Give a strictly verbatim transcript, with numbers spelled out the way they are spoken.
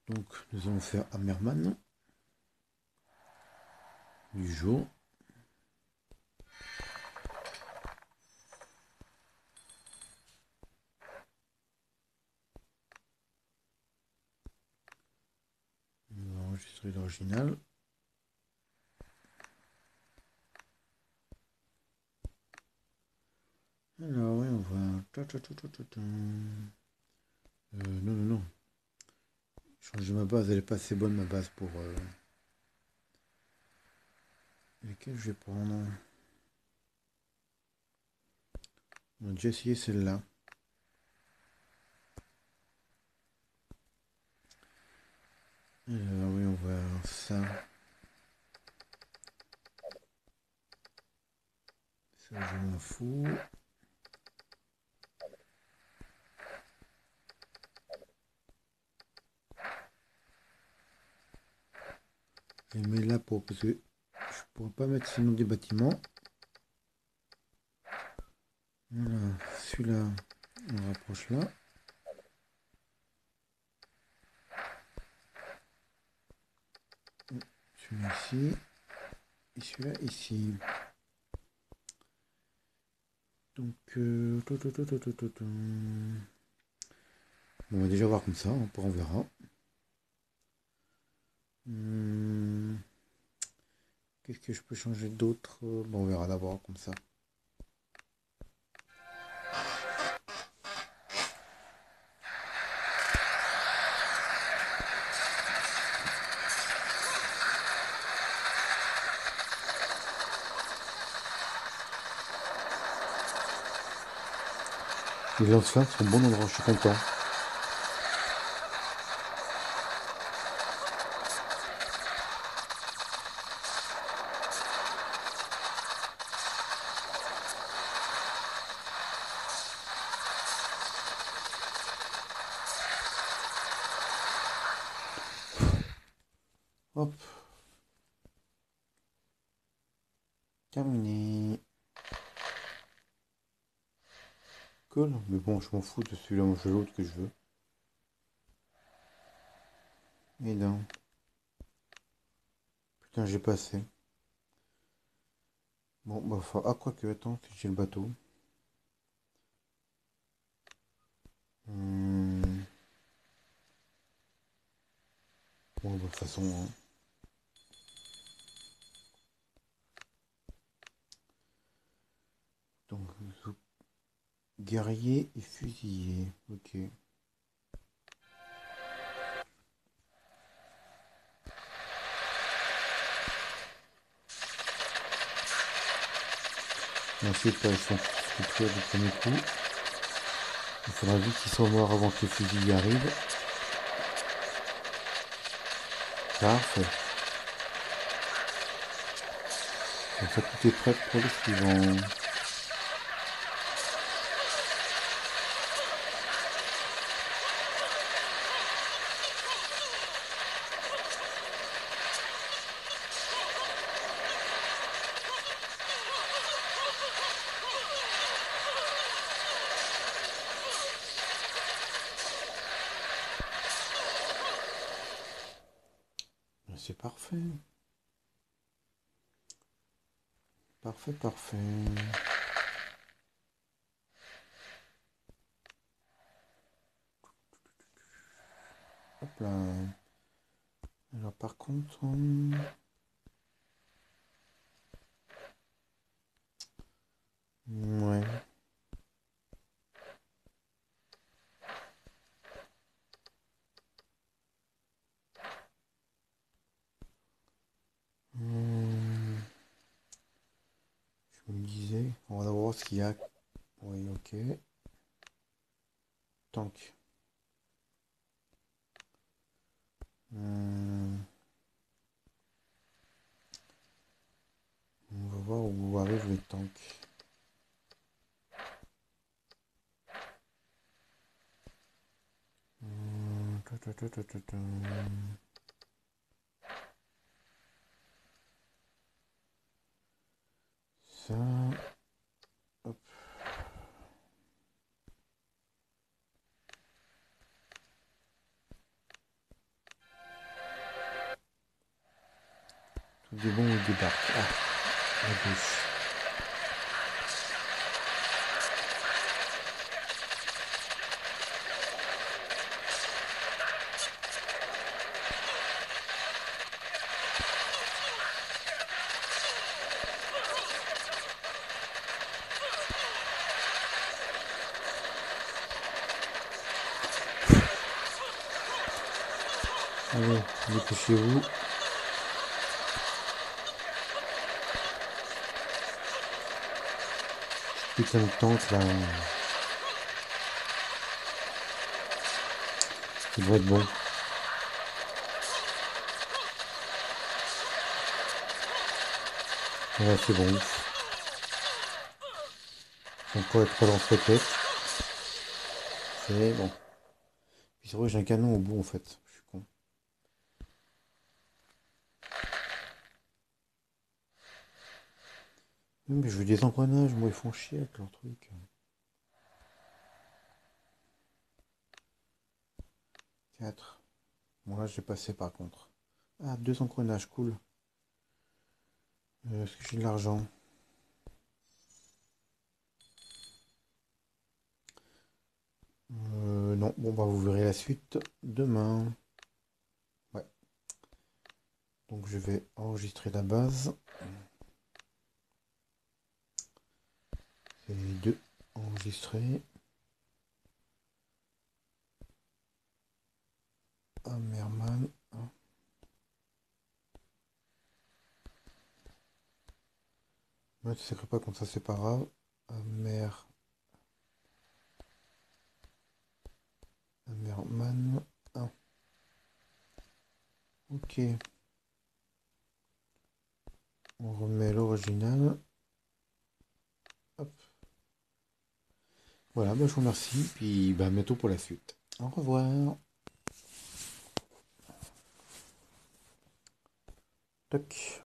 Donc nous allons faire Hammerman du jour. On va enregistrer l'original. Alors oui, on va... Euh, non, non, non. Changer ma base, elle est pas assez bonne ma base pour... Euh... Lesquelles je vais prendre? On a déjà essayé celle-là. Alors oui, on va avoir ça. Ça, je m'en fous. Je les mets là pour... parce que je pourrais pas mettre sinon des bâtiments. Voilà, celui-là, on rapproche là. Celui-là ici. Et celui-là ici. Donc, euh... on va déjà voir comme ça, après on verra. Hum, Qu'est-ce que je peux changer d'autre? Bon, on verra d'abord comme ça. Les lance-flammes sont bons endroit, je suis content. Hop, terminé. Cool, mais bon, je m'en fous de celui-là, moi je l'autre que je veux. Et non. Putain, j'ai passé. Bon, bah, faut... ah, quoi que, attends, si j'ai le bateau. Hum, Bon, bah, de toute façon, hein. Donc, guerrier et fusilier. Ok. Ensuite, là, ils sont détruits du premier coup. Il faudra vite qu'ils soient morts avant que les fusils arrivent. Parfait. Comme ça, tout est prêt pour le suivant. C'est parfait. Parfait, parfait. Hop là. Alors par contre... hum, Ouais. Hum, Je me disais... On va voir ce qu'il y a. Oui, ok. Tank. Hum, On va voir où arrivent les tanks. Hum, ta, ta, ta, ta, ta, ta. Ça... Hop. Du bon ou du dark. Ah, à gauche. Allez, dépêchez-vous. Putain de tente là. Ça doit être bon. Voilà, c'est bon. Encore être pas lance-roquette. C'est bon. Puis c'est vrai que j'ai un canon au bout en fait. Je suis con. Non, mais je veux des engrenages, moi ils font chier avec leur truc. quatre. Bon là j'ai passé par contre. Ah, deux engrenages, cool. Euh, Est-ce que j'ai de l'argent? Euh, non, bon bah vous verrez la suite demain. Ouais. Donc je vais enregistrer la base. C'est deux enregistrés. Hammerman. Ouais, tu s'écris pas comme ça, c'est pas grave. Hammer. Hammerman un. Ok. On remet l'original. Hop. Voilà, bah, je vous remercie. Puis bah, à bientôt pour la suite. Au revoir. Toc.